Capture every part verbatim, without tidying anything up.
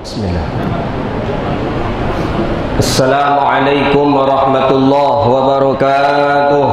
Bismillah. Assalamualaikum warahmatullahi wabarakatuh.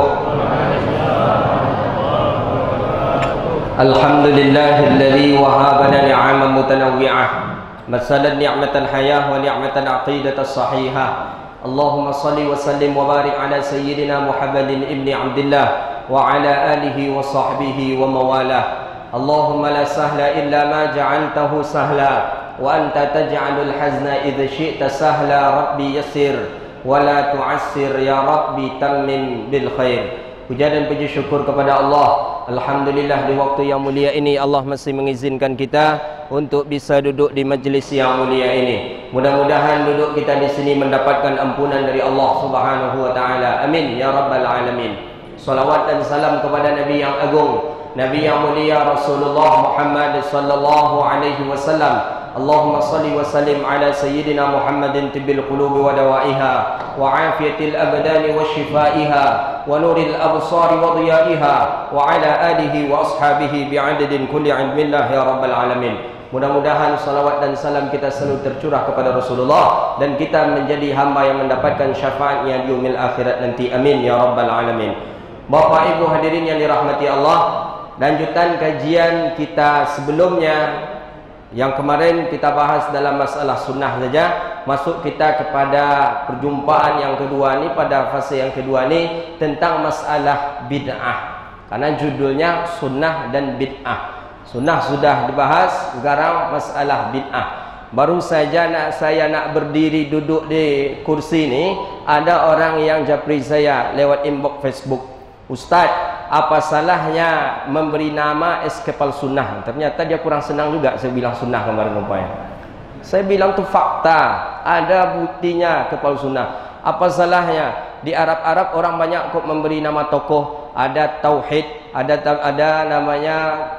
Alhamdulillahilladzi wahabana ni'aman mutanawwi'ah. Masalan ni'matal hayah wa ni'matal aqidatas sahihah. Allahumma salli wa sallim wa barik ala sayyidina Muhammadin ibni Abdillah wa ala alihi wa sahbihi wa mawalah. Allahumma la sahla illa ma ja'altahu sahla wa anta taj'alul hazna idza syi'ta sahla. Rabbi yassir wa la tu'assir ya Rabbi tammim bil khair. Puja dan puji syukur kepada Allah. Alhamdulillah, di waktu yang mulia ini Allah masih mengizinkan kita untuk bisa duduk di majlis yang mulia ini. Mudah-mudahan duduk kita di sini mendapatkan ampunan dari Allah Subhanahu wa taala. Amin ya rabbal alamin. Salawat dan salam kepada Nabi yang agung, Nabi yang mulia Rasulullah Muhammad sallallahu alaihi wasallam. Allahumma salli wa sallim ala sayyidina Muhammadin tibbil qulubi wa dawaiha wa afiyatil abdani wa shifaiha wa nuril absari wa dhiyaiha wa ala alihi wa ashabihi bi'adadin kulli ilmillah ya rabbal alamin. Mudah-mudahan salawat dan salam kita selalu tercurah kepada Rasulullah dan kita menjadi hamba yang mendapatkan syafaatnya di yaumil akhirat nanti. Amin ya rabbal alamin. Bapak Ibu hadirin yang dirahmati Allah, lanjutan kajian kita sebelumnya yang kemarin kita bahas dalam masalah sunnah saja, masuk kita kepada perjumpaan yang kedua ni, pada fase yang kedua ni tentang masalah bid'ah. Karena judulnya sunnah dan bid'ah. Sunnah sudah dibahas, sekarang masalah bid'ah. Baru saja nak saya nak berdiri duduk di kursi ni, ada orang yang japri saya lewat inbox Facebook, "Ustaz, apa salahnya memberi nama eskapal sunnah?" Ternyata dia kurang senang juga saya bilang sunnah kemarin rupanya. Saya bilang tu fakta, ada buktinya kepal sunnah. Apa salahnya? Di Arab-Arab orang banyak kok memberi nama tokoh. Ada Tauhid, ada ada namanya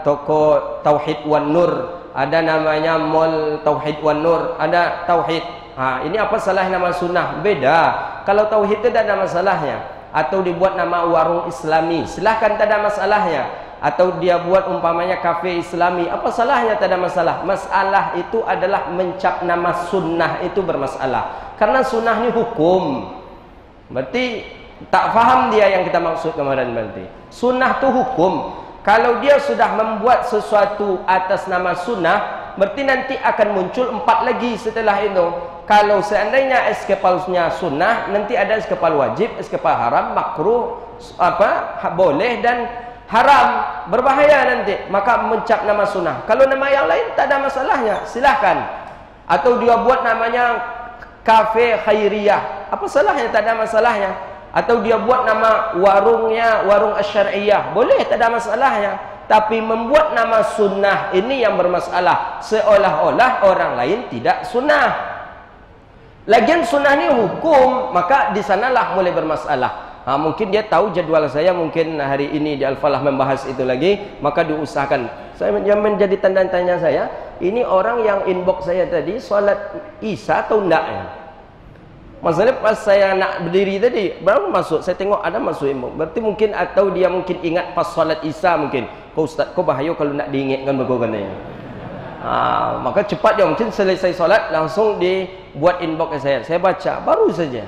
tokoh Tauhid wan Nur, ada namanya Mall Tauhid wan Nur, ada Tauhid. Ha, ini apa salah nama sunnah? Beda. Kalau Tauhid itu tak ada masalahnya. Atau dibuat nama warung Islami, silahkan, tak ada masalahnya. Atau dia buat umpamanya kafe Islami, apa salahnya? Tak ada masalah. Masalah itu adalah mencap nama sunnah, itu bermasalah. Karena sunnah ini hukum. Berarti tak faham dia yang kita maksud kemarin. Berarti sunnah itu hukum. Kalau dia sudah membuat sesuatu atas nama sunnah, berarti nanti akan muncul empat lagi setelah itu. Kalau seandainya eskapalnya sunnah, nanti ada eskapal wajib, eskapal haram, makruh, apa, boleh dan haram, berbahaya nanti. Maka mencap nama sunnah. Kalau nama yang lain tak ada masalahnya, silahkan. Atau dia buat namanya kafe khairiyah, apa salahnya? Tak ada masalahnya. Atau dia buat nama warungnya warung asyariyah, boleh, tak ada masalahnya. Tapi membuat nama sunnah ini yang bermasalah, seolah-olah orang lain tidak sunnah. Lagian sunnah ni hukum, maka di sanalah mulai bermasalah. Ha, mungkin dia tahu jadual saya, mungkin hari ini di Al-Falah membahas itu lagi, maka diusahakan. Saya yang menjadi tanda tanya saya, ini orang yang inbox saya tadi solat Isya atau enggak ya? Maksudnya pas saya nak berdiri tadi, baru masuk, saya tengok ada masuk inbox. Berarti mungkin, atau dia mungkin ingat pas solat Isya mungkin. Kau Ustaz, kau bahaya kalau nak diingatkan bagaimana. Ha, maka cepat dia mungkin selesai solat langsung dibuat inbox ke saya. Saya baca baru saja.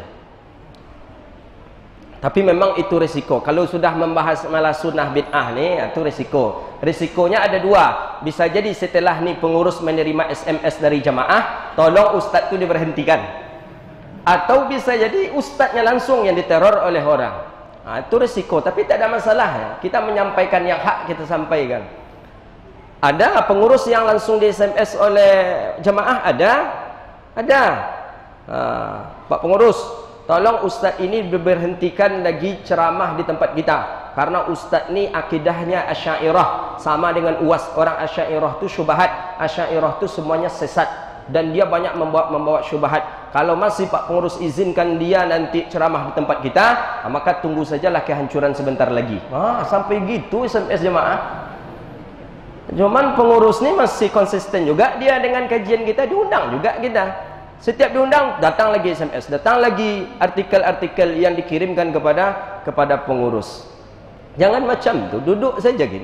Tapi memang itu resiko. Kalau sudah membahas malah sunnah bid'ah ni, itu resiko. Resikonya ada dua. Bisa jadi setelah ni pengurus menerima S M S dari jamaah, tolong ustaz tu diberhentikan. Atau bisa jadi ustaznya langsung yang diteror oleh orang. Ha, itu resiko. Tapi tak ada masalah ya. Kita menyampaikan yang hak, kita sampaikan. Ada pengurus yang langsung di S M S oleh jemaah? Ada? Ada. Ha, Pak Pengurus, tolong ustaz ini diberhentikan lagi ceramah di tempat kita. Karena ustaz ni akidahnya Asy'ariyah, sama dengan U A S. Orang Asy'ariyah tu syubhat, Asy'ariyah tu semuanya sesat. Dan dia banyak membawa, membawa syubhat. Kalau masih Pak Pengurus izinkan dia nanti ceramah di tempat kita, maka tunggu sajalah kehancuran sebentar lagi. Ah, sampai gitu S M S jemaah. Cuman pengurus ni masih konsisten juga dia dengan kajian kita, diundang juga kita. Setiap diundang datang lagi S M S, datang lagi artikel-artikel yang dikirimkan kepada kepada pengurus. Jangan macam tu, duduk saja kita.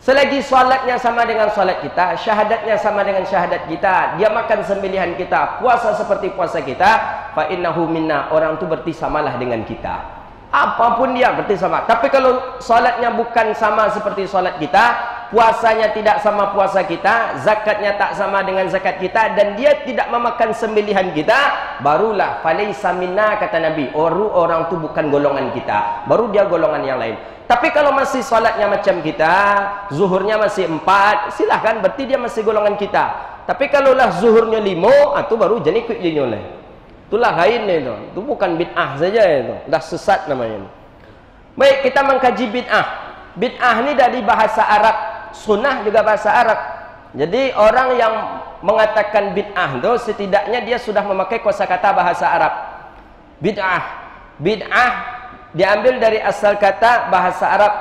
Selagi solatnya sama dengan solat kita, syahadatnya sama dengan syahadat kita, dia makan sembelihan kita, puasa seperti puasa kita, fa innahu minna, orang tu berarti samalah dengan kita. Apapun dia berarti sama. Tapi kalau solatnya bukan sama seperti solat kita, puasanya tidak sama puasa kita, zakatnya tak sama dengan zakat kita, dan dia tidak memakan sembelihan kita, barulah falaisa minna, kata Nabi, orang orang tu bukan golongan kita, baru dia golongan yang lain. Tapi kalau masih solatnya macam kita, zuhurnya masih empat, silahkan, berarti dia masih golongan kita. Tapi kalaulah zuhurnya lima, itu baru jadi ikut dia nyoleh. Itulah lain itu. Itu bukan bid'ah saja itu. Dah sesat namanya. Baik, kita mengkaji bid'ah. Bid'ah ni dari bahasa Arab. Sunnah juga bahasa Arab. Jadi orang yang mengatakan bid'ah itu, setidaknya dia sudah memakai kosakata bahasa Arab. Bid'ah. Bid'ah diambil dari asal kata bahasa Arab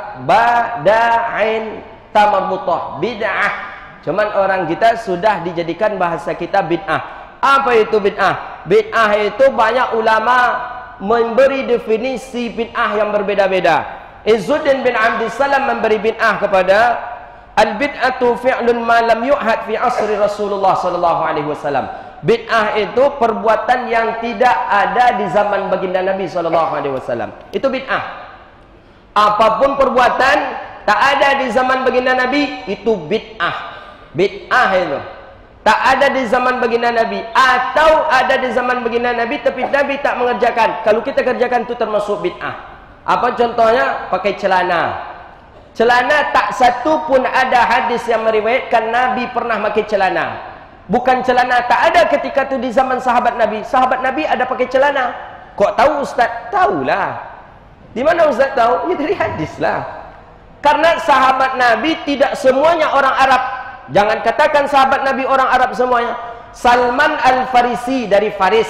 bada'in tamarbutah, bid'ah. Cuman orang kita sudah dijadikan bahasa kita bid'ah. Apa itu bid'ah? Bid'ah itu banyak ulama memberi definisi bid'ah yang berbeda-beda. Izzuddin bin Abdissalam memberi bid'ah kepada al-bid'atu fi'lun ma lam yu'had fi asri Rasulullah sallallahu alaihi wasallam. Bid'ah itu perbuatan yang tidak ada di zaman baginda Nabi sallallahu alaihi wasallam. Itu bid'ah. Apapun perbuatan tak ada di zaman baginda Nabi, itu bid'ah. Bid'ah itu tak ada di zaman baginda Nabi, atau ada di zaman baginda Nabi tapi Nabi tak mengerjakan. Kalau kita kerjakan itu termasuk bid'ah. Apa contohnya? Pakai celana. Celana tak satu pun ada hadis yang meriwayatkan Nabi pernah pakai celana. Bukan celana tak ada ketika tu di zaman sahabat Nabi. Sahabat Nabi ada pakai celana. Kok tahu Ustaz? Tahulah. Di mana Ustaz tahu? Ya dari hadis lah. Karena sahabat Nabi tidak semuanya orang Arab. Jangan katakan sahabat Nabi orang Arab semuanya. Salman Al-Farisi dari Faris.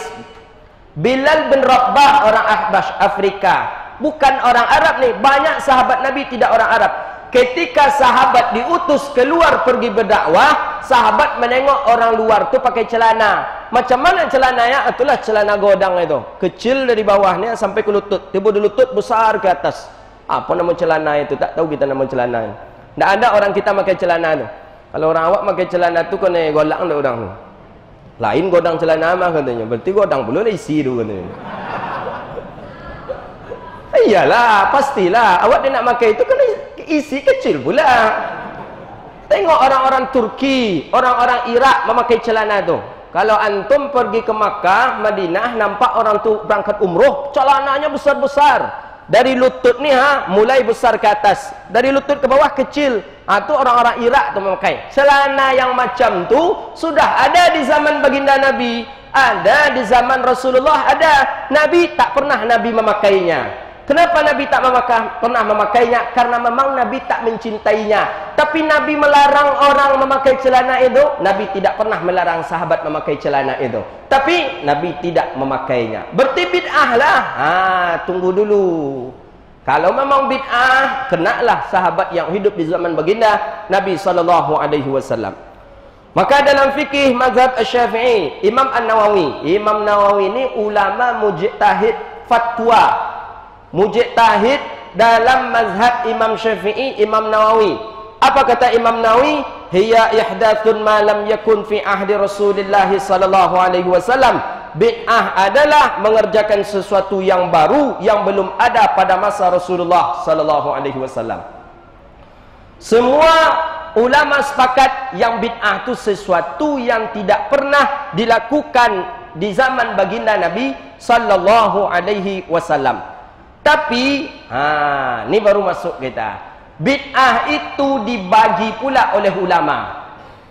Bilal bin Rabah orang Ahbash, Afrika. Bukan orang Arab nih. Banyak sahabat Nabi tidak orang Arab. Ketika sahabat diutus keluar pergi berdakwah, sahabat menengok orang luar tu pakai celana. Macam mana celananya? Itulah celana godang itu. Kecil dari bawahnya sampai ke lutut. Tiba di lutut, besar ke atas. Apa nama celana itu? Tak tahu kita nama celana. Tak ada orang kita pakai celana tu. Kalau orang awak pakai celana tu kena golang dah orang tu. Lain godang celana mah katanya. Berarti godang pula lah isi tu katanya. Iyalah, pastilah. Awak dia nak pakai itu kena isi kecil pula. Tengok orang-orang Turki, orang-orang Iraq memakai celana tu. Kalau antum pergi ke Makkah, Madinah, nampak orang tu berangkat umroh, celananya besar-besar. Dari lutut ni ha, mulai besar ke atas. Dari lutut ke bawah kecil. Ha, tu orang-orang Iraq tu memakai. Celana yang macam tu sudah ada di zaman baginda Nabi. Ada di zaman Rasulullah, ada. Nabi tak pernah Nabi memakainya. Kenapa Nabi tak memakai, pernah memakainya? Karena memang Nabi tak mencintainya. Tapi Nabi melarang orang memakai celana itu. Nabi tidak pernah melarang sahabat memakai celana itu. Tapi Nabi tidak memakainya. Berarti bid'ah lah. Ha, tunggu dulu. Kalau memang bid'ah, kenalah sahabat yang hidup di zaman baginda Nabi sallallahu alaihi wasallam. Maka dalam fikih mazhab Asy-Syafi'i, Imam An-Nawawi, Imam Nawawi ini ulama mujtahid fatwa. Mujtahid dalam mazhab Imam Syafi'i, Imam Nawawi. Apa kata Imam Nawawi? Hiya ihdathun ma lam yakun fi ahdi Rasulillah sallallahu alaihi wasallam. Bid'ah adalah mengerjakan sesuatu yang baru yang belum ada pada masa Rasulullah sallallahu alaihi wasallam. Semua ulama sepakat yang bid'ah itu sesuatu yang tidak pernah dilakukan di zaman baginda Nabi sallallahu alaihi wasallam. Tapi, ha, ni baru masuk kita. Bid'ah itu dibagi pula oleh ulama.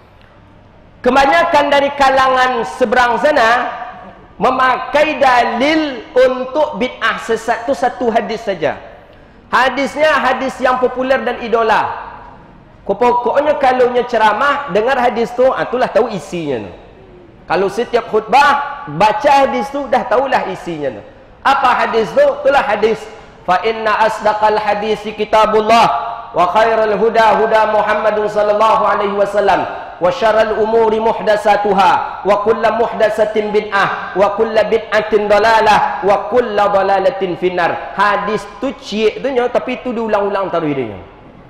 Kebanyakan dari kalangan seberang sana memakai dalil untuk bid'ah sesat itu satu hadis saja. Hadisnya hadis yang populer dan idola. Pokoknya kalau nya ceramah, dengar hadis tu, itulah tahu isinya. Kalau setiap khutbah baca hadis tu, dah tahulah isinya. Apa hadis tu? Itulah hadis. Fa inna asdaqal hadisi kitabullah wa khairal huda huda Muhammadun sallallahu alaihi wasallam wa syarrul umuri muhdatsatuha wa kullu muhdatsatin bid'ah wa kullu bid'atin dalalah wa kullu dalalatin finnar. Hadis tu cik tu nya, tapi tu diulang-ulang taruh dia.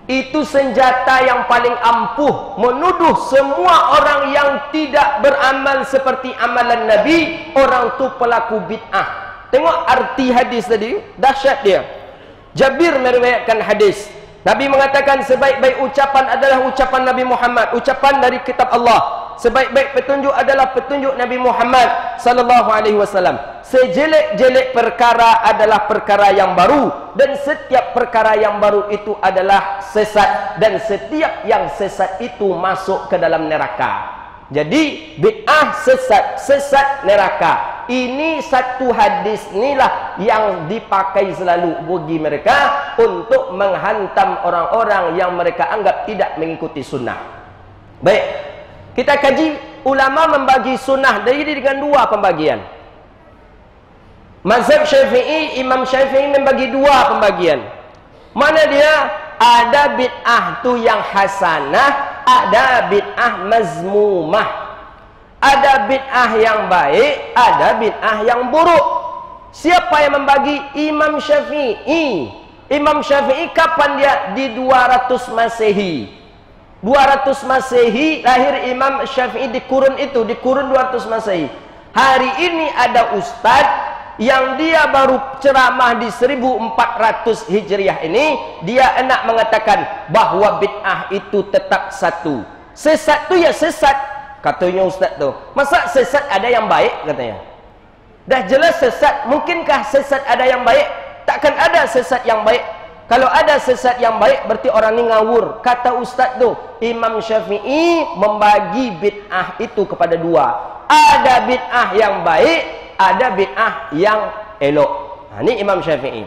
Itu senjata yang paling ampuh menuduh semua orang yang tidak beramal seperti amalan Nabi, orang tu pelaku bid'ah. Tengok arti hadis tadi, dahsyat dia. Jabir meriwayatkan hadis. Nabi mengatakan sebaik-baik ucapan adalah ucapan Nabi Muhammad, ucapan dari kitab Allah. Sebaik-baik petunjuk adalah petunjuk Nabi Muhammad sallallahu alaihi wasallam. Sejelek-jelek perkara adalah perkara yang baru, dan setiap perkara yang baru itu adalah sesat, dan setiap yang sesat itu masuk ke dalam neraka. Jadi bid'ah sesat, sesat neraka. Ini satu hadis inilah yang dipakai selalu bagi mereka untuk menghantam orang-orang yang mereka anggap tidak mengikuti sunnah. Baik, kita kaji. Ulama membagi sunnah dari dengan dua pembagian. Mazhab Syafi'i, Imam Syafi'i membagi dua pembagian. Mana dia? Ada bid'ah tu yang hasanah, ada bid'ah mazmumah. Ada bid'ah yang baik, ada bid'ah yang buruk. Siapa yang membagi? Imam Syafi'i. Imam Syafi'i kapan dia? Di dua ratus Masehi. dua ratus Masehi lahir Imam Syafi'i di kurun itu, di kurun dua ratus Masehi. Hari ini ada ustaz yang dia baru ceramah di seribu empat ratus Hijriah ini, dia nak mengatakan bahawa bid'ah itu tetap satu. Sesat tu ya sesat, katanya ustaz tu. Masa sesat ada yang baik katanya? Dah jelas sesat, mungkinkah sesat ada yang baik? Takkan ada sesat yang baik. Kalau ada sesat yang baik, berarti orang ni ngawur. Kata ustaz tu, Imam Syafi'i membagi bid'ah itu kepada dua. Ada bid'ah yang baik, ada bid'ah yang elok. Ha, ni Imam Syafi'i.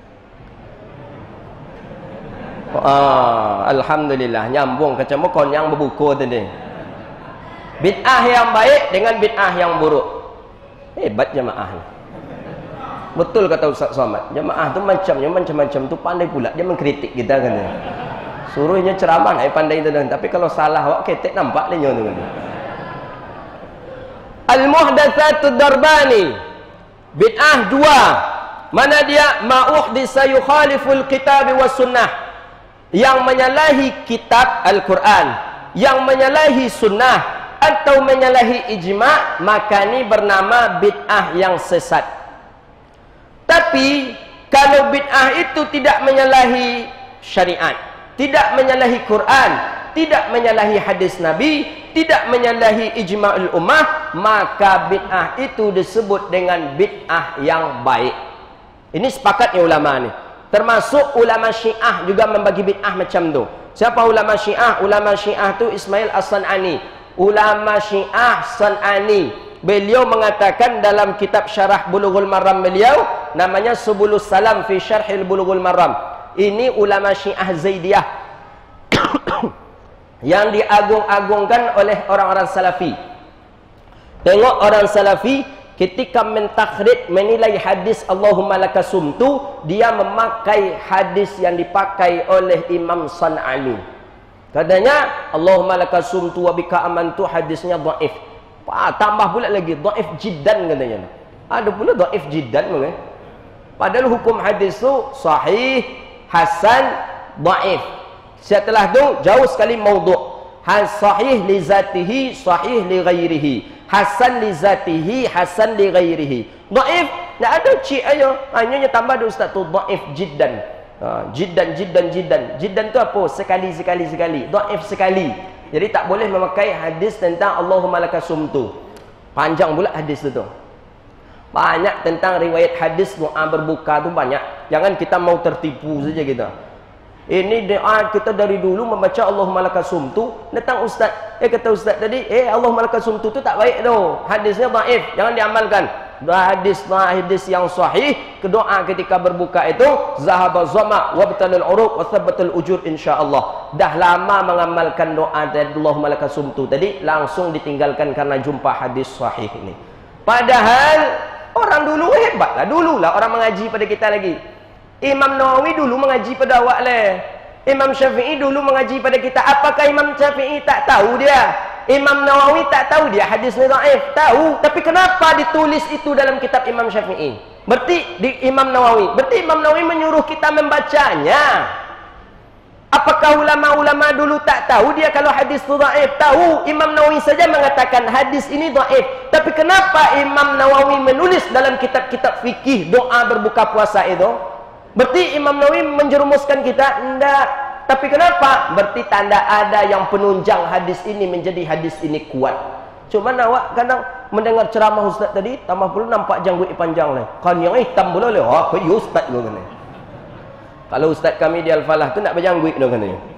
Ah, alhamdulillah, nyambung ke cemokon yang berbuku tadi. Bid'ah yang baik dengan bid'ah yang buruk. Hebat jemaah ni. Betul kata Ustaz Somad, jemaah tu macamnya macam-macam tu pandai pula dia mengkritik kita kan. Suruhnya ceramah nak pandai tu, tapi kalau salah awak ketek nampak dia tu kan. Al-muhdatsatud darbani, bid'ah dua. Mana dia? Ma uhdisa yukhaliful kitab was sunnah, yang menyalahi kitab Al-Quran, yang menyalahi sunnah atau menyalahi ijma', maka ni bernama bid'ah yang sesat. Tapi kalau bid'ah itu tidak menyalahi syariat, tidak menyalahi Quran, tidak menyalahi hadis Nabi, tidak menyalahi ijma'ul ummah, maka bid'ah itu disebut dengan bid'ah yang baik. Ini sepakatnya ulama ni. Termasuk ulama Syiah juga membagi bid'ah macam tu. Siapa ulama Syiah? Ulama Syiah tu Ismail As-San'ani. Ulama Syiah San'ani, beliau mengatakan dalam kitab Syarah Bulughul Maram beliau, namanya Subulus Salam fi Syarhil Bulughul Maram. Ini ulama Syiah Zaidiyah yang diagung-agungkan oleh orang-orang Salafi. Tengok orang Salafi ketika mentakhrij, menilai hadis Allahumma lakasumtu, dia memakai hadis yang dipakai oleh Imam San'ani. Katanya Allahumma lakasumtu wa bika amantu, hadisnya dhaif. Ah, tambah pula lagi dhaif jiddan katanya. Ada pula dhaif jiddan mungkin. Padahal hukum hadis tu sahih, hasan, dhaif. Setelah tu jauh sekali maudhu'. Has sahih li zatihi, sahih li ghairihi. Hasan li zatihi, hasan li ghairihi. Dhaif, tak ada cik aja. Hanya tambah ada ustaz tu dhaif jiddan. Ha, jiddan jiddan jiddan. Jiddan tu apa? Sekali sekali sekali. Dhaif sekali. Jadi tak boleh memakai hadis tentang Allahumma lakasumtu. Panjang pula hadis itu. Banyak tentang riwayat hadis doa berbuka tu banyak. Jangan kita mau tertipu saja kita. Ini doa kita dari dulu membaca Allahumma lakasumtu. Datang ustaz, eh kata ustaz tadi, eh Allahumma lakasumtu tu tak baik tu. Hadisnya dhaif, jangan diamalkan. Hadis hadis yang sahih, doa ketika berbuka itu zahaba zama wa batalul uruq wa thabatul ujur insyaallah. Dah lama mengamalkan doa dari Allahumma lakasumtu tadi, langsung ditinggalkan karena jumpa hadis sahih ini. Padahal orang dulu hebatlah, dululah orang mengaji pada kita lagi. Imam Nawawi dulu mengaji pada awak leh. Imam Syafi'i dulu mengaji pada kita. Apakah Imam Syafi'i tak tahu dia? Imam Nawawi tak tahu dia hadis ni dhaif? Tahu. Tapi kenapa ditulis itu dalam kitab Imam Syafi'i? Berarti di Imam Nawawi. Berarti Imam Nawawi menyuruh kita membacanya. Apakah Apakah ulama-ulama dulu tak tahu dia kalau hadis itu dhaif? Tahu. Imam Nawawi saja mengatakan hadis ini dhaif. Tapi kenapa Imam Nawawi menulis dalam kitab-kitab fikih doa berbuka puasa itu? Berarti Imam Nawawi menjerumuskan kita? Tidak. Tapi kenapa? Berarti tanda ada yang penunjang hadis ini menjadi hadis ini kuat. Cuma awak kadang mendengar ceramah ustaz tadi, tambah pula nampak janggut panjang ni. Kan yang hitam pula le. Ha, kau ustaz lu kan. Kalau ustaz kami di Al-Falah tu nak berjanggut tu kan.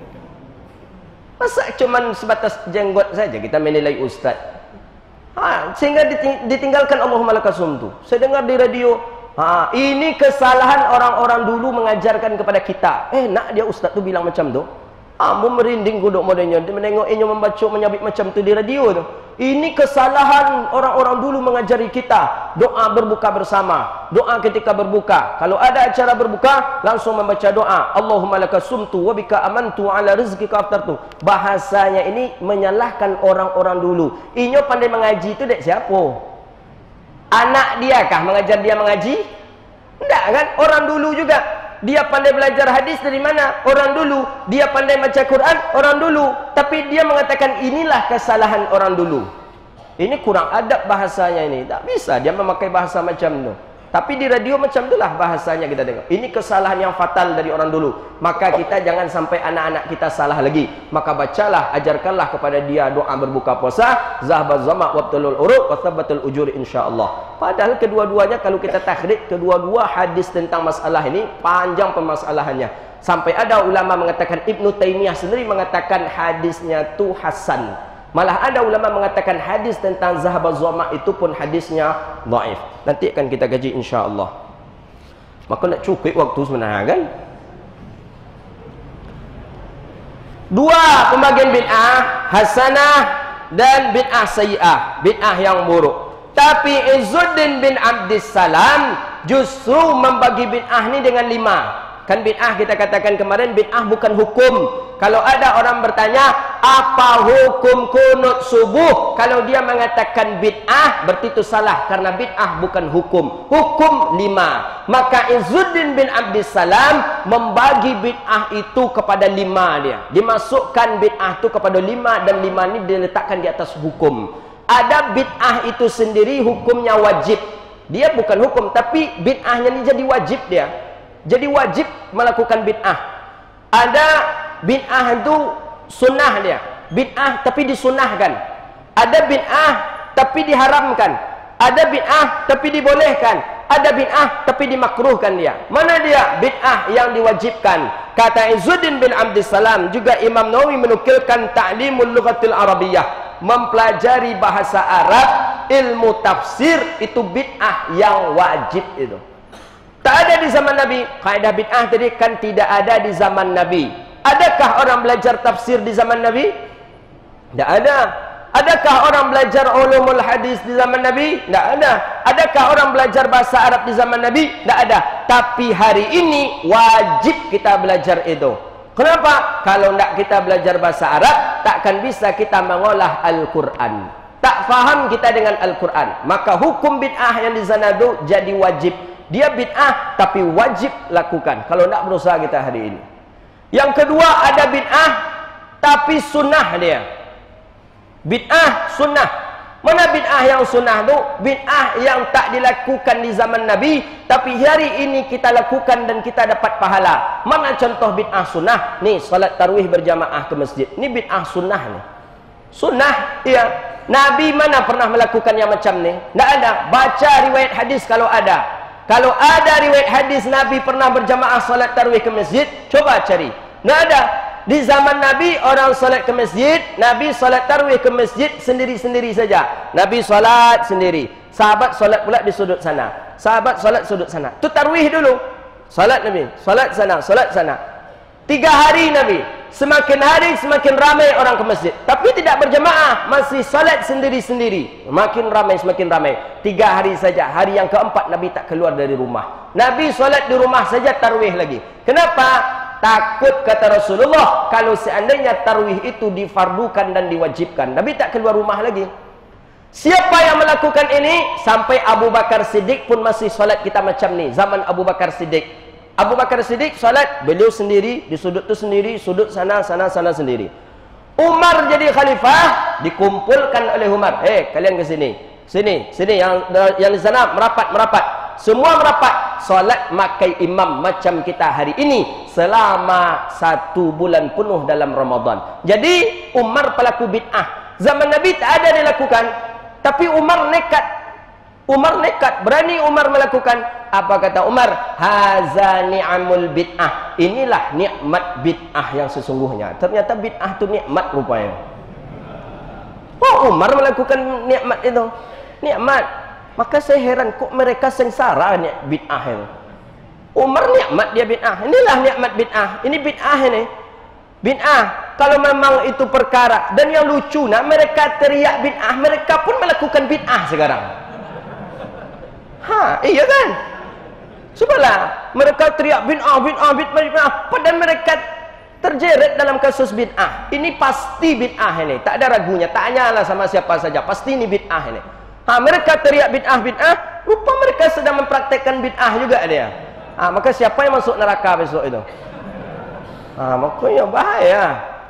Masa cuma sebatas jenggot saja kita menilai ustaz. Ha, sehingga ditinggalkan Allahumma lakasum tu. Saya dengar di radio, ha, ini kesalahan orang-orang dulu mengajarkan kepada kita. Eh, nak dia ustaz tu bilang macam tu? Ah, mu merinding guduk modelnya. Dia menengok inyo membaca menyabit macam tu di radio tu. Ini kesalahan orang-orang dulu mengajari kita doa berbuka bersama, doa ketika berbuka. Kalau ada acara berbuka, langsung membaca doa, Allahumma lakasumtu wa bika amantu ala rizqika aftartu. Bahasanya ini menyalahkan orang-orang dulu. Inyo pandai mengaji itu dek siapa? Anak dia kah mengajar dia mengaji? Tidak kan? Orang dulu juga. Dia pandai belajar hadis dari mana? Orang dulu. Dia pandai baca Quran? Orang dulu. Tapi dia mengatakan inilah kesalahan orang dulu. Ini kurang adab bahasanya ini. Tak bisa dia memakai bahasa macam itu. Tapi di radio macam itulah bahasanya kita tengok. Ini kesalahan yang fatal dari orang dulu. Maka kita jangan sampai anak-anak kita salah lagi. Maka bacalah, ajarkanlah kepada dia doa berbuka puasa. Zahabaz zama' wabtalul uruq wa thabbatul ujur insyaAllah. Padahal kedua-duanya kalau kita takhrid, kedua-dua hadis tentang masalah ini panjang permasalahannya. Sampai ada ulama mengatakan, Ibnu Taimiyah sendiri mengatakan hadisnya tu hasan. Malah ada ulama mengatakan hadis tentang zahabaz zama' itu pun hadisnya dhaif. Nanti akan kita kaji insya-Allah. Maka nak cukup waktu sebenarnya kan? Dua pembagian bid'ah, hasanah dan bid'ah sayyi'ah, bid'ah yang buruk. Tapi Izzuddin bin Abdissalam justru membagi bid'ah ni dengan lima. Kan bid'ah kita katakan kemarin, bid'ah bukan hukum. Kalau ada orang bertanya, apa hukum kunut subuh? Kalau dia mengatakan bid'ah, berarti itu salah. Karena bid'ah bukan hukum. Hukum lima. Maka Izzuddin bin Abdissalam membagi bid'ah itu kepada lima dia. Dimasukkan bid'ah itu kepada lima, dan lima ini diletakkan di atas hukum. Ada bid'ah itu sendiri hukumnya wajib. Dia bukan hukum, tapi bid'ahnya ini jadi wajib dia. Jadi wajib melakukan bid'ah. Ada bid'ah itu sunnah dia. Bid'ah tapi disunahkan. Ada bid'ah tapi diharamkan. Ada bid'ah tapi dibolehkan. Ada bid'ah tapi dimakruhkan dia. Mana dia? Bid'ah yang diwajibkan. Kata Izzuddin bin Abdissalam, juga Imam Nawawi menukilkan ta'limul lughatil arabiyyah, mempelajari bahasa Arab, ilmu tafsir, itu bid'ah yang wajib itu. Tak ada di zaman Nabi. Kaidah bid'ah tadi kan tidak ada di zaman Nabi. Adakah orang belajar tafsir di zaman Nabi? Tidak ada. Adakah orang belajar ulumul hadis di zaman Nabi? Tidak ada. Adakah orang belajar bahasa Arab di zaman Nabi? Tidak ada. Tapi hari ini wajib kita belajar itu. Kenapa? Kalau tidak kita belajar bahasa Arab, takkan bisa kita mengolah Al-Quran. Tak faham kita dengan Al-Quran. Maka hukum bid'ah yang di sana itu jadi wajib. Dia bid'ah tapi wajib lakukan. Kalau tidak berusaha kita hari ini. Yang kedua, ada bid'ah tapi sunnah dia. Bid'ah sunnah. Mana bid'ah yang sunnah tu? Bid'ah yang tak dilakukan di zaman Nabi, tapi hari ini kita lakukan dan kita dapat pahala. Mana contoh bid'ah sunnah? Ni salat tarawih berjamaah ke masjid. Ni bid'ah sunnah ni. Sunnah, iya. Nabi mana pernah melakukan yang macam ni? Tak ada. Baca riwayat hadis kalau ada. Kalau ada riwayat hadis Nabi pernah berjamaah salat tarawih ke masjid, coba cari. Tak ada. Di zaman Nabi orang salat ke masjid, Nabi salat tarawih ke masjid sendiri-sendiri saja. Nabi salat sendiri. Sahabat salat pula di sudut sana. Sahabat salat sudut sana. Tu tarawih dulu. Salat Nabi, salat sana, salat sana. Tiga hari Nabi. Semakin hari semakin ramai orang ke masjid. Tapi tidak berjamaah, masih salat sendiri-sendiri. Makin ramai semakin ramai. Tiga hari saja. Hari yang keempat Nabi tak keluar dari rumah. Nabi salat di rumah saja tarawih lagi. Kenapa? Takut, kata Rasulullah, kalau seandainya tarawih itu difardukan dan diwajibkan, Nabi tak keluar rumah lagi. Siapa yang melakukan ini? Sampai Abu Bakar Siddiq pun masih salat kita macam ni. Zaman Abu Bakar Siddiq. Abu Bakar Siddiq solat, beliau sendiri, di sudut tu sendiri, sudut sana, sana, sana sendiri. Umar jadi khalifah, dikumpulkan oleh Umar. Eh, kalian ke sini. Sini, sini, yang yang di sana merapat, merapat. Semua merapat. Solat makai imam macam kita hari ini selama satu bulan penuh dalam Ramadan. Jadi, Umar pelaku bid'ah. Zaman Nabi tak ada dilakukan. Tapi Umar nekat. Umar nekat, berani Umar melakukan. Apa kata Umar? Haza ni'amul bid'ah. Inilah nikmat bid'ah yang sesungguhnya. Ternyata bid'ah itu nikmat rupanya. Oh, Umar melakukan nikmat itu. Nikmat. Maka saya heran, kok mereka sengsara ni bid'ah itu. Umar nikmat dia bid'ah. Inilah nikmat bid'ah. Ini bid'ah ini. Bid'ah. Kalau memang itu perkara. Dan yang lucu, nah, mereka teriak bid'ah. Mereka pun melakukan bid'ah sekarang. Ha, iya kan? Subhanallah, mereka teriak bid'ah, bid'ah, bid'ah, bid'ah. Padahal mereka terjeret dalam kasus bid'ah. Ini pasti bid'ah ini, tak ada ragunya. Tanyalah sama siapa saja, pasti ini bid'ah ini. Ha, mereka teriak bid'ah, bid'ah. Rupa mereka sedang mempraktekkan bid'ah juga dia. Ha, maka siapa yang masuk neraka besok itu? Ha, makanya bahaya.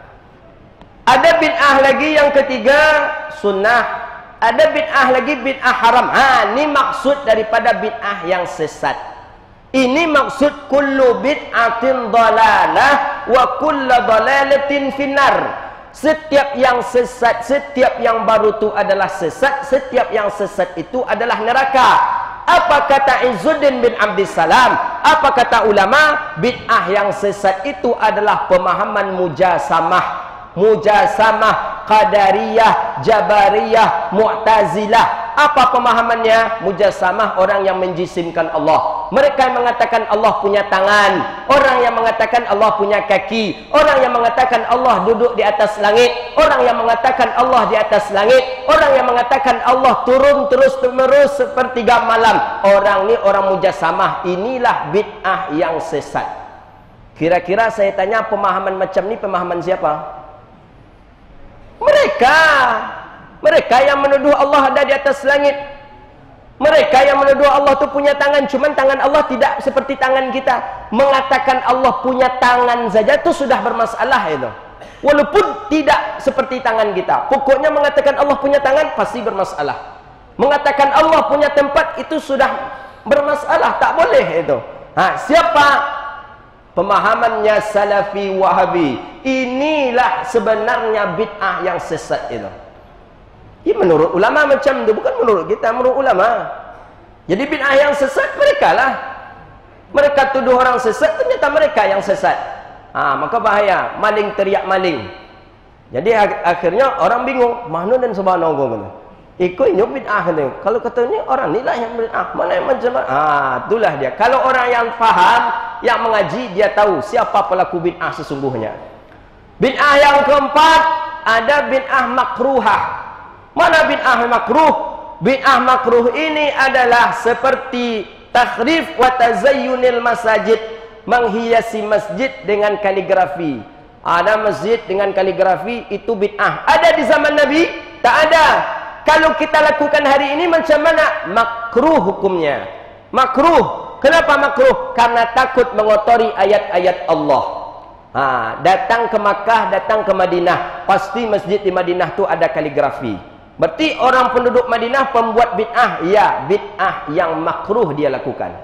Ada bid'ah lagi yang ketiga, sunnah. Ada bid'ah lagi, bid'ah haram. Ha, ini maksud daripada bid'ah yang sesat. Ini maksud kullu bid'atin dhalalah wa kullu dhalalatin finnar. Setiap yang sesat, setiap yang baru itu adalah sesat, setiap yang sesat itu adalah neraka. Apa kata Izzuddin bin Abdissalam? Apa kata ulama? Bid'ah yang sesat itu adalah pemahaman mujasamah. Mujasamah, Qadariyah, Jabariyah, Mu'tazilah. Apa pemahamannya? Mujasamah, orang yang menjisimkan Allah. Mereka yang mengatakan Allah punya tangan, orang yang mengatakan Allah punya kaki, orang yang mengatakan Allah duduk di atas langit, orang yang mengatakan Allah di atas langit, orang yang mengatakan Allah turun terus-menerus sepertiga malam. Orang ni orang mujasamah. Inilah bid'ah yang sesat. Kira-kira saya tanya, pemahaman macam ni pemahaman siapa? Mereka, mereka yang menuduh Allah ada di atas langit. Mereka yang menuduh Allah tu punya tangan, cuman tangan Allah tidak seperti tangan kita. Mengatakan Allah punya tangan saja tu sudah bermasalah itu. Walaupun tidak seperti tangan kita. Pokoknya mengatakan Allah punya tangan pasti bermasalah. Mengatakan Allah punya tempat itu sudah bermasalah, tak boleh itu. Ha, siapa? Pemahamannya Salafi Wahabi. Inilah sebenarnya bid'ah yang sesat itu. Ini menurut ulama macam itu, bukan menurut kita, menurut ulama. Jadi bid'ah yang sesat mereka lah. Mereka tuduh orang sesat, ternyata mereka yang sesat. Ha, maka bahaya, maling teriak maling. Jadi akhirnya orang bingung, mana dan subhanallah. Ikut ini bid'ah ni. Kalau kata ni orang ni lah yang bid'ah, mana yang macam mana? Ah, itulah dia. Kalau orang yang faham, yang mengaji, dia tahu siapa pelaku bid'ah sesungguhnya. Bid'ah yang keempat, ada bid'ah makruhah. Mana bid'ah makruh? Bid'ah makruh ini adalah seperti takhrif wa tazayyunil masajid, menghiasi masjid dengan kaligrafi. Ada masjid dengan kaligrafi, itu bid'ah. Ada di zaman Nabi? Tak ada. Kalau kita lakukan hari ini macam mana? Makruh hukumnya. Makruh. Kenapa makruh? Karena takut mengotori ayat-ayat Allah. Ha, datang ke Makkah, datang ke Madinah, pasti masjid di Madinah tu ada kaligrafi. Berarti orang penduduk Madinah pembuat bid'ah. Ya, bid'ah yang makruh dia lakukan.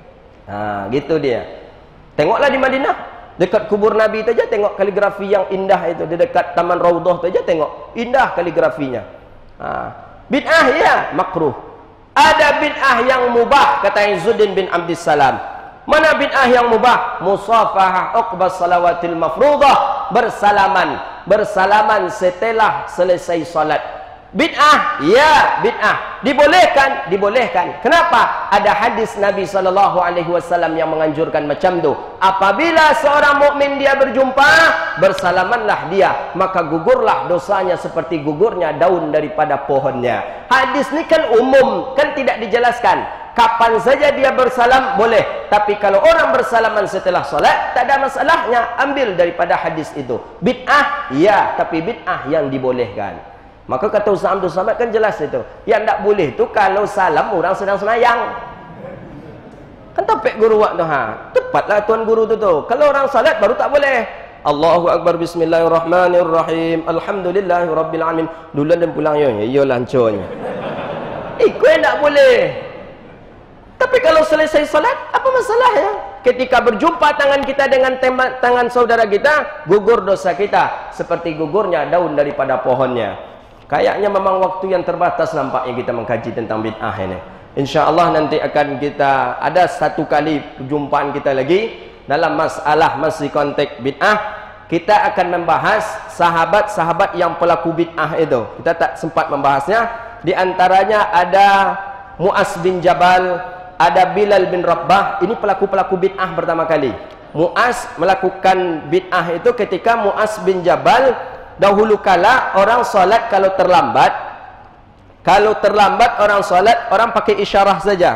Ha, gitu dia. Tengoklah di Madinah, dekat kubur Nabi saja tengok kaligrafi yang indah itu. Di dekat Taman Raudhah saja tengok, indah kaligrafinya. Ha, bid'ah ya makruh. Ada bid'ah yang mubah, kata Izzuddin bin Abdissalam. Mana bid'ah yang mubah? Musafahah uqbas salawatil mafruḍah, bersalaman, bersalaman setelah selesai salat. Bid'ah ya bid'ah. Dibolehkan, dibolehkan. Kenapa? Ada hadis Nabi sallallahu alaihi wasallam yang menganjurkan macam tu. Apabila seorang mukmin dia berjumpa, bersalamanlah dia, maka gugurlah dosanya seperti gugurnya daun daripada pohonnya. Hadis ni kan umum, kan tidak dijelaskan. Kapan saja dia bersalam boleh. Tapi kalau orang bersalaman setelah solat, tak ada masalahnya. Ambil daripada hadis itu. Bid'ah ya, tapi bid'ah yang dibolehkan. Maka kata Ustaz Abdul Samad kan jelas itu. Yang tak boleh tu kalau salam orang sedang semayang. Kan tapek guru wak tu ha. Tepatlah tuan guru tu tu. Kalau orang salat baru tak boleh. Allahu Akbar, bismillahirrahmanirrahim, alhamdulillahirabbil alamin. Dulu dan pulang yo. Yo lancarnya. Eh, kau tak boleh. Tapi kalau selesai salat, apa masalahnya? Ketika berjumpa tangan kita dengan tangan saudara kita, gugur dosa kita seperti gugurnya daun daripada pohonnya. Kayaknya memang waktu yang terbatas nampaknya kita mengkaji tentang bid'ah ini. InsyaAllah nanti akan kita ada satu kali perjumpaan kita lagi dalam masalah masih konteks bid'ah. Kita akan membahas sahabat-sahabat yang pelaku bid'ah itu. Kita tak sempat membahasnya. Di antaranya ada Mu'az bin Jabal, ada Bilal bin Rabah. Ini pelaku-pelaku bid'ah pertama kali. Mu'az melakukan bid'ah itu ketika Mu'az bin Jabal dahulu kala orang solat kalau terlambat. Kalau terlambat orang solat, orang pakai isyarah saja.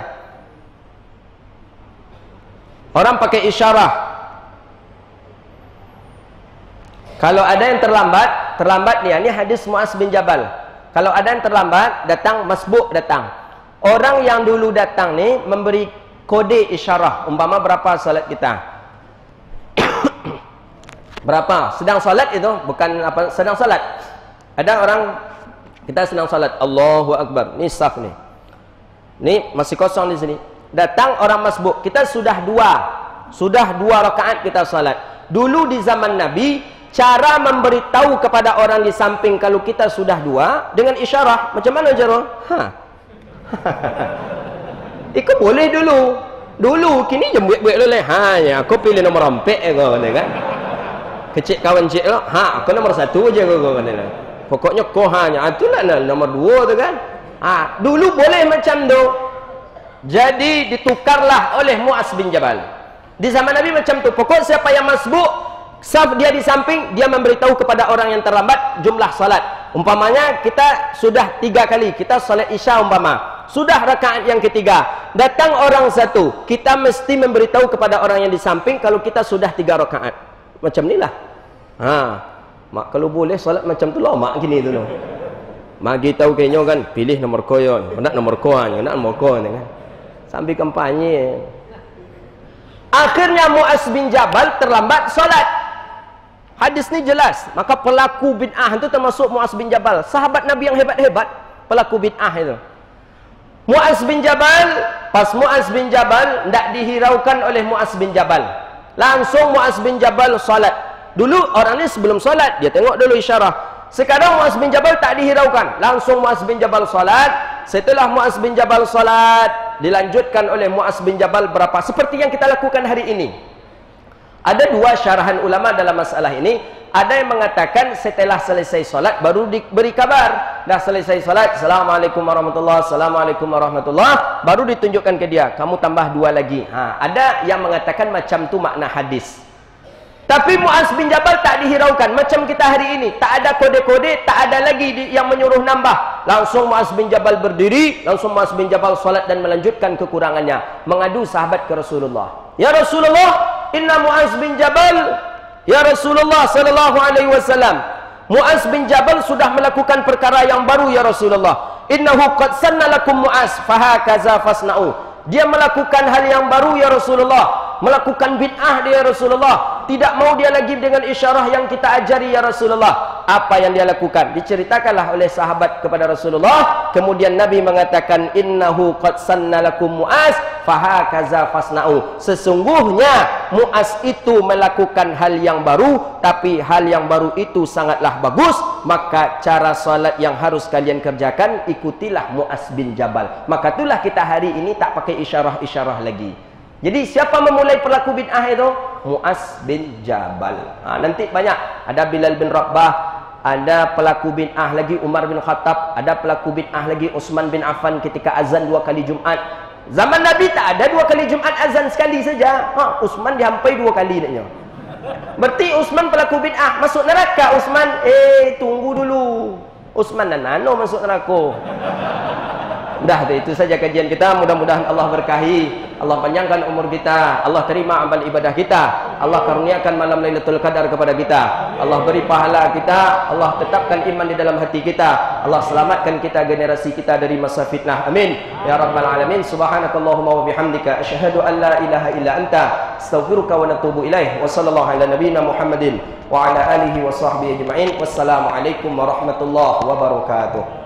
Orang pakai isyarah. Kalau ada yang terlambat, terlambat dia. Ini hadis Mu'az bin Jabal. Kalau ada yang terlambat, datang masbuk datang. Orang yang dulu datang ni memberi kode isyarah. Umpama berapa solat kita? Berapa? Sedang solat itu, bukan apa, sedang solat. Ada orang kita sedang salat, Allahu Akbar. Ni saf ni. Ni masih kosong di sini. Datang orang masbuk. Kita sudah dua. Sudah dua rakaat kita salat. Dulu di zaman Nabi, cara memberitahu kepada orang di samping kalau kita sudah dua dengan isyarah. Macam mana Jarul? Ha. Ikut boleh dulu. Dulu kini je buat-buat dulu. Ha, ya, aku pilih nombor rompek kau kata kan. Kecik kawan cik lo. Ha, aku nombor satu je kau kata. Pokoknya kau hanya itulah nomor dua tu kan. Ha, dulu boleh macam tu. Jadi ditukarlah oleh Mu'az bin Jabal. Di zaman Nabi macam tu. Pokok siapa yang masbuk, saf dia di samping, dia memberitahu kepada orang yang terlambat jumlah salat. Umpamanya kita sudah tiga kali, kita salat Isya umpama. Sudah rakaat yang ketiga, datang orang satu, kita mesti memberitahu kepada orang yang di samping kalau kita sudah tiga rakaat. Macam inilah. Ha. Mak kalau boleh solat macam tu lah mak gini tu. Magi tahu kayaknya kan pilih nomor koyon, nak nomor koan, nak nomor koan kan. Sambil kampanye. Akhirnya Mu'az bin Jabal terlambat solat. Hadis ni jelas. Maka pelaku bid'ah itu termasuk Mu'az bin Jabal. Sahabat Nabi yang hebat-hebat, pelaku bid'ah itu. Mu'az bin Jabal, pas Mu'az bin Jabal tidak dihiraukan oleh Mu'az bin Jabal. Langsung Mu'az bin Jabal solat. Dulu orang ni sebelum solat dia tengok dulu isyarah. Sekarang Mu'az bin Jabal tak dihiraukan, langsung Mu'az bin Jabal solat. Setelah Mu'az bin Jabal solat, dilanjutkan oleh Mu'az bin Jabal berapa seperti yang kita lakukan hari ini. Ada dua syarahan ulama dalam masalah ini. Ada yang mengatakan setelah selesai solat baru diberi kabar. Dah selesai solat, Assalamualaikum warahmatullahi wabarakatuh, Assalamualaikum warahmatullahi wabarakatuh, baru ditunjukkan ke dia, kamu tambah dua lagi. Ha, ada yang mengatakan macam tu makna hadis. Tapi Mu'az bin Jabal tak dihiraukan macam kita hari ini. Tak ada kode-kode, tak ada lagi di, yang menyuruh nambah. Langsung Mu'az bin Jabal berdiri, langsung Mu'az bin Jabal salat dan melanjutkan kekurangannya. Mengadu sahabat ke Rasulullah. Ya Rasulullah, inna Mu'az bin Jabal, ya Rasulullah sallallahu alaihi wasallam, Mu'az bin Jabal sudah melakukan perkara yang baru ya Rasulullah. Innahu qad sanna lakum Mu'az fahakaza fasna'u. Dia melakukan hal yang baru ya Rasulullah, melakukan bid'ah dia Rasulullah. Tidak mau dia lagi dengan isyarah yang kita ajari ya Rasulullah. Apa yang dia lakukan? Diceritakanlah oleh sahabat kepada Rasulullah. Kemudian Nabi mengatakan, innahu qad sanna lakum Mu'az fahakaza fasna'u. Sesungguhnya Mu'az itu melakukan hal yang baru, tapi hal yang baru itu sangatlah bagus. Maka cara salat yang harus kalian kerjakan, ikutilah Mu'az bin Jabal. Maka itulah kita hari ini tak pakai isyarah-isyarah lagi. Jadi siapa memulai pelaku bid'ah itu? Mu'az bin Jabal. Ha, nanti banyak. Ada Bilal bin Rabah, ada pelaku bid'ah lagi Umar bin Khattab, ada pelaku bid'ah lagi Utsman bin Affan ketika azan dua kali Jumat. Zaman Nabi tak ada dua kali Jumat azan sekali saja. Ha, Utsman dihampai dua kali naknya. Berarti Utsman pelaku bid'ah, masuk neraka Utsman. Eh, tunggu dulu. Utsman dan nano masuk neraka. Dah, itu saja kajian kita. Mudah-mudahan Allah berkahi. Allah panjangkan umur kita, Allah terima amal ibadah kita, Allah karuniakan malam Lailatul Qadar kepada kita, Allah beri pahala kita, Allah tetapkan iman di dalam hati kita, Allah selamatkan kita, generasi kita dari masa fitnah. Amin ya rabbal alamin. Subhanakallahumma wa bihamdika asyhadu an la ilaha illa anta astaghfiruka wa natubu ilaih. Wa sallallahu ala nabiyyina Muhammadin wa ala alihi wa sahbihi ajma'in. Wassalamu alaikum warahmatullahi wabarakatuh.